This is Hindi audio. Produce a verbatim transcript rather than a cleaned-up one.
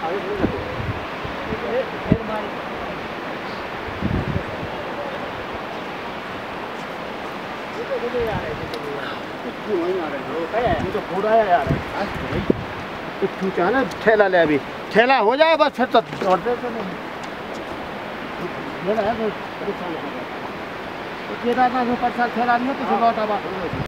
ठेला ले अभी ठेला हो जाए बस फिर तो दौड़ते तो नहीं केदारनाथ में परसाद ठेला नहीं है तो लौटा